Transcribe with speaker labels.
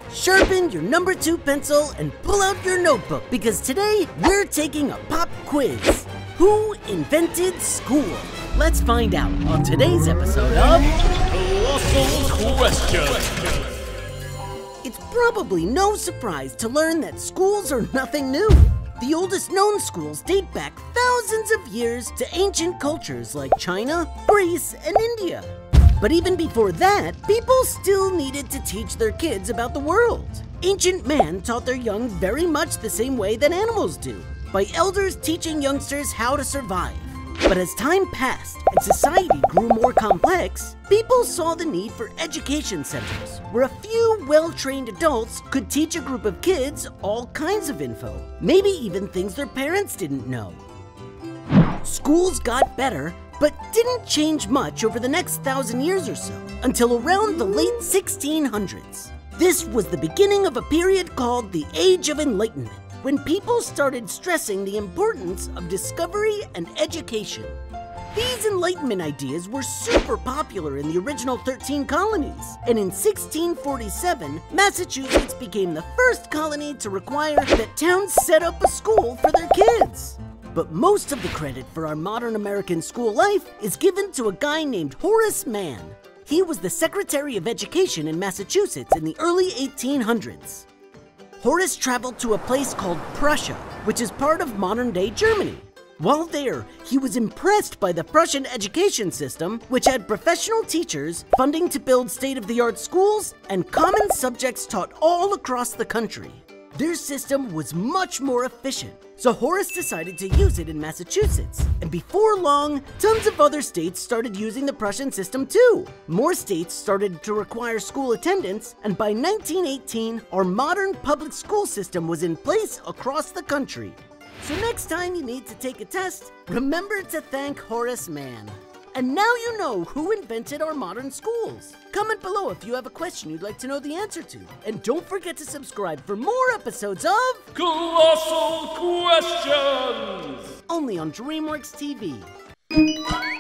Speaker 1: Sharpen your number 2 pencil and pull out your notebook because today we're taking a pop quiz. Who invented school? Let's find out on today's episode of
Speaker 2: Colossal Questions.
Speaker 1: It's probably no surprise to learn that schools are nothing new. The oldest known schools date back thousands of years to ancient cultures like China, Greece, and India. But even before that, people still needed to teach their kids about the world. Ancient man taught their young very much the same way that animals do, by elders teaching youngsters how to survive. But as time passed and society grew more complex, people saw the need for education centers, where a few well-trained adults could teach a group of kids all kinds of info, maybe even things their parents didn't know. Schools got better, but didn't change much over the next 1,000 years or so, until around the late 1600s. This was the beginning of a period called the Age of Enlightenment, when people started stressing the importance of discovery and education. These Enlightenment ideas were super popular in the original 13 colonies, and in 1647, Massachusetts became the first colony to require that towns set up a school for their kids. But most of the credit for our modern American school life is given to a guy named Horace Mann. He was the Secretary of Education in Massachusetts in the early 1800s. Horace traveled to a place called Prussia, which is part of modern-day Germany. While there, he was impressed by the Prussian education system, which had professional teachers, funding to build state-of-the-art schools, and common subjects taught all across the country. Their system was much more efficient, so Horace decided to use it in Massachusetts. And before long, tons of other states started using the Prussian system too. More states started to require school attendance, and by 1918, our modern public school system was in place across the country. So next time you need to take a test, remember to thank Horace Mann. And now you know who invented our modern schools. Comment below if you have a question you'd like to know the answer to. And don't forget to subscribe for more episodes of
Speaker 2: Colossal Questions!
Speaker 1: Only on DreamWorks TV.